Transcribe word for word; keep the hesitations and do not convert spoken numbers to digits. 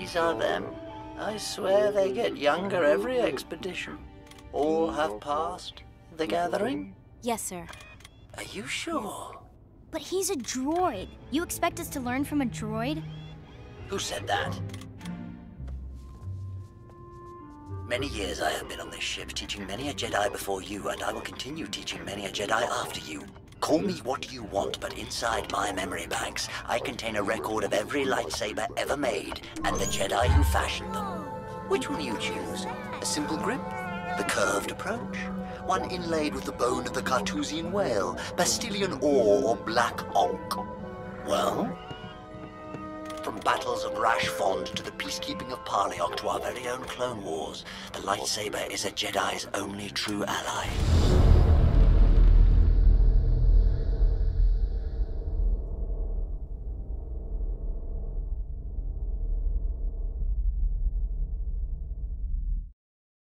These are them. I swear they get younger every expedition. All have passed the gathering? Yes, sir. Are you sure? But he's a droid. You expect us to learn from a droid? Who said that? Many years I have been on this ship, teaching many a Jedi before you, and I will continue teaching many a Jedi after you. Call me what you want, but inside my memory banks, I contain a record of every lightsaber ever made, and the Jedi who fashioned them. Which will you choose? A simple grip? The curved approach? One inlaid with the bone of the Carthusian whale, Bastilian ore, or black onk? Well? From battles of Rash Fond to the peacekeeping of Parliok to our very own Clone Wars, the lightsaber is a Jedi's only true ally.